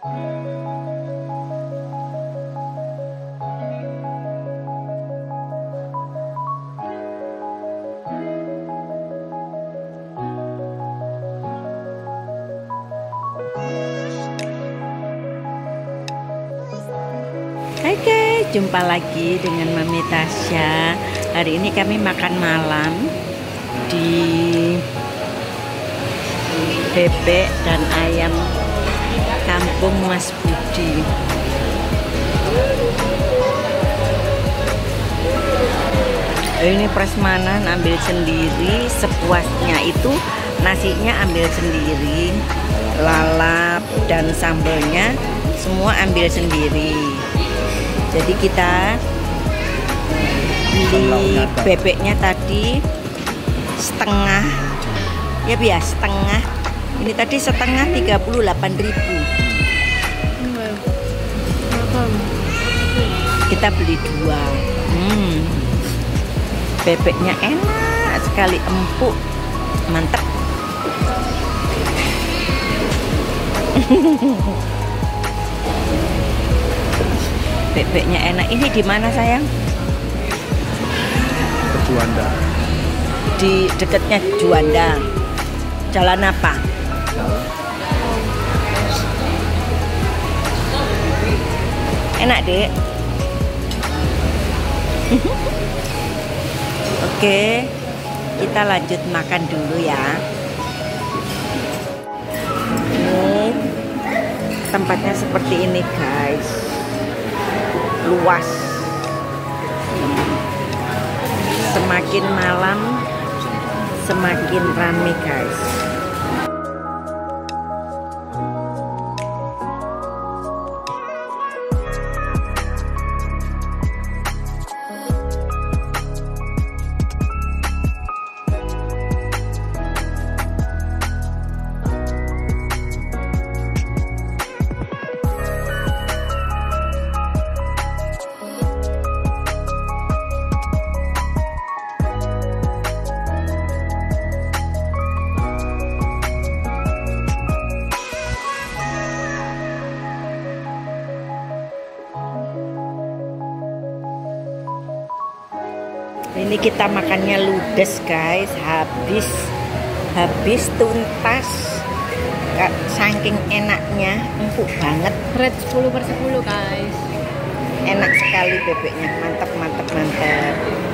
Oke, jumpa lagi dengan Mami Tasya. Hari ini kami makan malam di bebek dan ayam kampung Mas Budi. Ini prasmanan ambil sendiri, sepuasnya itu nasinya ambil sendiri, lalap dan sambalnya semua ambil sendiri. Jadi kita beli bebeknya tadi setengah, ya biasa setengah. Ini tadi setengah 38.000. Kita beli 2. Bebeknya enak sekali, empuk, mantap. Bebeknya enak. Ini di mana sayang? Juanda. Di dekatnya Juanda. Jalan apa? Enak dek. Oke, kita lanjut makan dulu ya. Ini tempatnya seperti ini guys, luas. Semakin malam semakin ramai guys. Ini kita makannya ludes guys, habis tuntas, saking enaknya, empuk banget. Rate 10/10 guys. Enak sekali bebeknya, mantap.